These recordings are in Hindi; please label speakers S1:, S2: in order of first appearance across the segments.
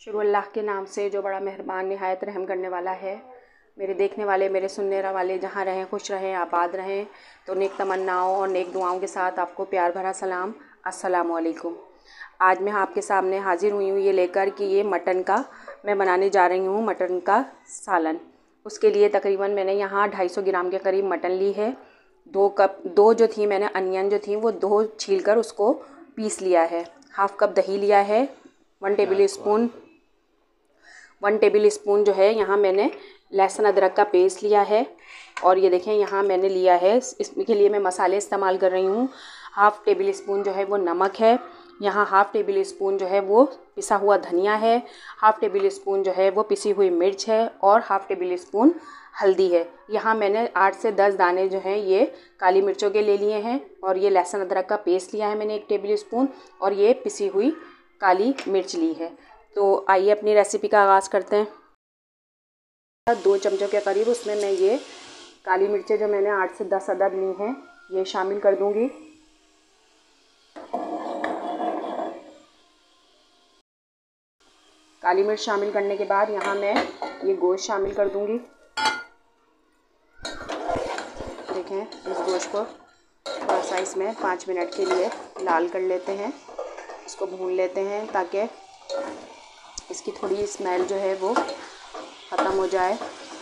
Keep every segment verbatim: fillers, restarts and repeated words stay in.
S1: शुरू अल्लाह के नाम से जो बड़ा मेहरबान निहायत रहम करने वाला है। मेरे देखने वाले, मेरे सुनने वाले जहाँ रहें खुश रहें, आबाद रहें। तो नेक तमन्नाओं और नेक दुआओं के साथ आपको प्यार भरा सलाम, अस्सलाम वालेकुम। आज मैं आपके सामने हाजिर हुई हूँ ये लेकर कि ये मटन का मैं बनाने जा रही हूँ, मटन का सालन। उसके लिए तकरीबन मैंने यहाँ ढाई सौ ग्राम के करीब मटन ली है। दो कप दो जो थी मैंने अनियन जो थी वो दो छील कर उसको पीस लिया है। हाफ़ कप दही लिया है। One tablespoon one tablespoon जो है यहाँ मैंने लहसुन अदरक का पेस्ट लिया है। और ये देखें यहाँ मैंने लिया है, इसके लिए मैं मसाले इस्तेमाल कर रही हूँ। हाफ़ टेबल स्पून जो है वो नमक है। यहाँ हाफ़ टेबल स्पून जो है वो पिसा हुआ धनिया है। हाफ़ टेबल स्पून जो है वो पिसी हुई मिर्च है और हाफ़ टेबल स्पून हल्दी है। यहाँ मैंने आठ से दस दाने जो हैं ये काली मिर्चों के ले लिए हैं। और ये लहसुन अदरक का पेस्ट लिया है मैंने एक टेबल स्पून, और ये पिसी हुई काली मिर्च ली है। तो आइए अपनी रेसिपी का आगाज़ करते हैं। दो चमचों के करीब उसमें मैं ये काली मिर्चें जो मैंने आठ से दस अदद ली हैं ये शामिल कर दूंगी। काली मिर्च शामिल करने के बाद यहाँ मैं ये गोश्त शामिल कर दूंगी। देखें, इस गोश्त को थोड़ा सा इसमें पाँच मिनट के लिए लाल कर लेते हैं, इसको भून लेते हैं ताकि इसकी थोड़ी स्मेल जो है वो ख़त्म हो जाए।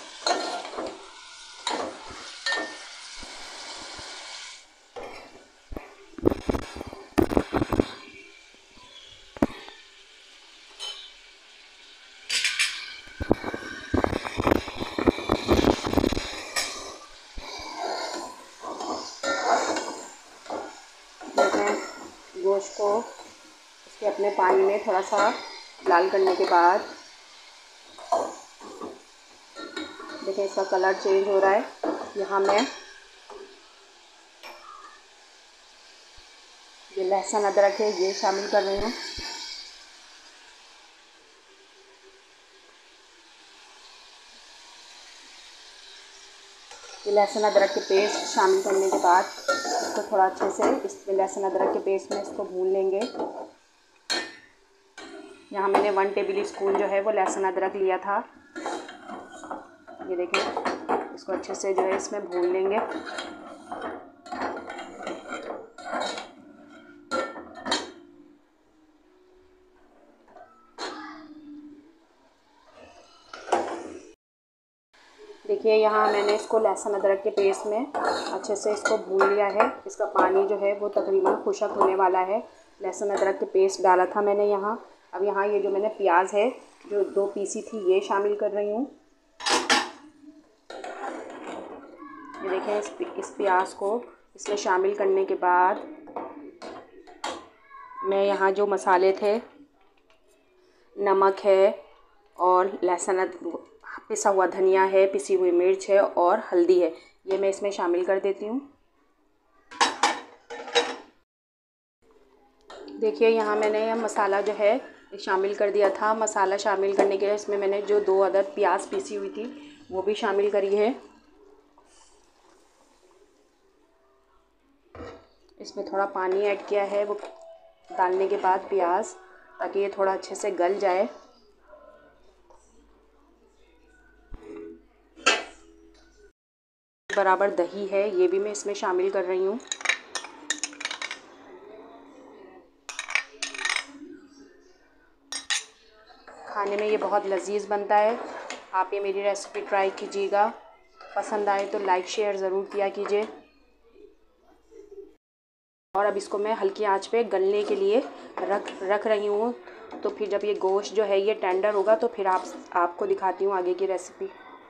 S1: देखें, गोश्त को उसके अपने पानी में थोड़ा सा लाल करने के बाद देखें इसका कलर चेंज हो रहा है। यहाँ मैं ये लहसुन अदरक है ये शामिल कर रही हूँ। ये लहसुन अदरक के पेस्ट शामिल करने के बाद इसको थोड़ा अच्छे से इस लहसुन अदरक के पेस्ट में इसको भून लेंगे। यहाँ मैंने वन टेबल स्पून जो है वो लहसुन अदरक लिया था। ये देखें, इसको अच्छे से जो है इसमें भून लेंगे। देखिए यहाँ मैंने इसको लहसुन अदरक के पेस्ट में अच्छे से इसको भून लिया है। इसका पानी जो है वो तकरीबन खुशक होने वाला है। लहसुन अदरक के पेस्ट डाला था मैंने यहाँ। अब यहाँ ये जो मैंने प्याज है जो दो पीसी थी ये शामिल कर रही हूँ। ये देखें, इस इस प्याज को इसमें शामिल करने के बाद मैं यहाँ जो मसाले थे, नमक है और लहसुन पिसा हुआ धनिया है, पिसी हुई मिर्च है और हल्दी है, ये मैं इसमें शामिल कर देती हूँ। देखिए यहाँ मैंने यह मसाला जो है शामिल कर दिया था। मसाला शामिल करने के लिए इसमें मैंने जो दो अदद प्याज पीसी हुई थी वो भी शामिल करी है। इसमें थोड़ा पानी ऐड किया है वो डालने के बाद प्याज, ताकि ये थोड़ा अच्छे से गल जाए। बराबर दही है ये भी मैं इसमें शामिल कर रही हूँ। खाने में ये बहुत लजीज बनता है। आप ये मेरी रेसिपी ट्राई कीजिएगा। पसंद आए तो लाइक शेयर ज़रूर किया कीजिए। और अब इसको मैं हल्की आंच पे गलने के लिए रख रख रही हूँ। तो फिर जब ये गोश्त जो है ये टेंडर होगा तो फिर आप आपको दिखाती हूँ आगे की रेसिपी।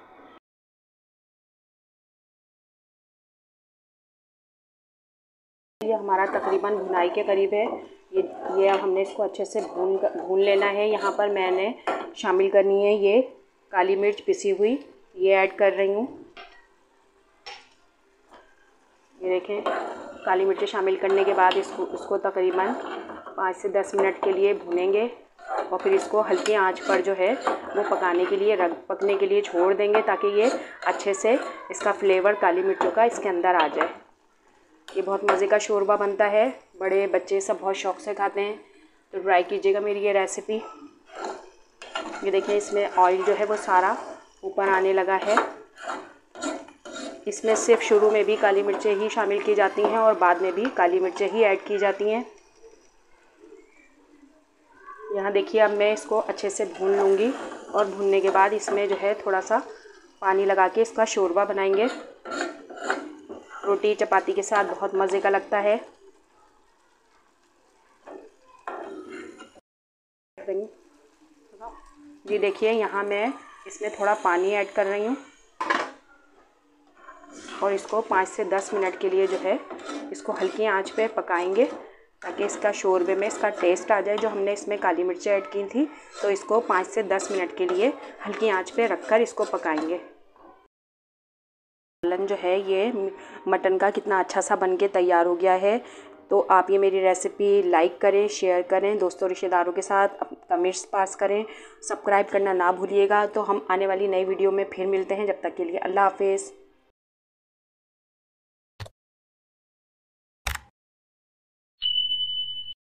S1: ये हमारा तकरीबन भुनाई के करीब है। ये ये अब हमने इसको अच्छे से भून भून लेना है। यहाँ पर मैंने शामिल करनी है ये काली मिर्च पिसी हुई, ये ऐड कर रही हूँ। ये देखें, काली मिर्च शामिल करने के बाद इसको इसको तकरीबन पाँच से दस मिनट के लिए भूनेंगे और फिर इसको हल्की आंच पर जो है वो पकाने के लिए रख पकने के लिए छोड़ देंगे, ताकि ये अच्छे से इसका फ्लेवर काली मिर्चों का इसके अंदर आ जाए। ये बहुत मज़े का शोरबा बनता है, बड़े बच्चे सब बहुत शौक़ से खाते हैं। तो ट्राई कीजिएगा मेरी ये रेसिपी। ये देखिए इसमें ऑयल जो है वो सारा ऊपर आने लगा है। इसमें सिर्फ शुरू में भी काली मिर्चें ही शामिल की जाती हैं और बाद में भी काली मिर्चें ही ऐड की जाती हैं। यहाँ देखिए अब मैं इसको अच्छे से भून लूँगी और भूनने के बाद इसमें जो है थोड़ा सा पानी लगा के इसका शोरबा बनाएंगे। रोटी चपाती के साथ बहुत मज़े का लगता है। जी देखिए यहाँ मैं इसमें थोड़ा पानी ऐड कर रही हूँ और इसको पाँच से दस मिनट के लिए जो है इसको हल्की आंच पे पकाएंगे ताकि इसका शोरबे में इसका टेस्ट आ जाए। जो हमने इसमें काली मिर्चें ऐड की थी तो इसको पाँच से दस मिनट के लिए हल्की आंच पे रखकर इसको पकाएंगे। सालन जो है ये मटन का कितना अच्छा सा बन के तैयार हो गया है। तो आप ये मेरी रेसिपी लाइक करें, शेयर करें, दोस्तों रिश्तेदारों के साथ कमेंट्स पास करें, सब्सक्राइब करना ना भूलिएगा। तो हम आने वाली नई वीडियो में फिर मिलते हैं। जब तक के लिए अल्लाह हाफिज़।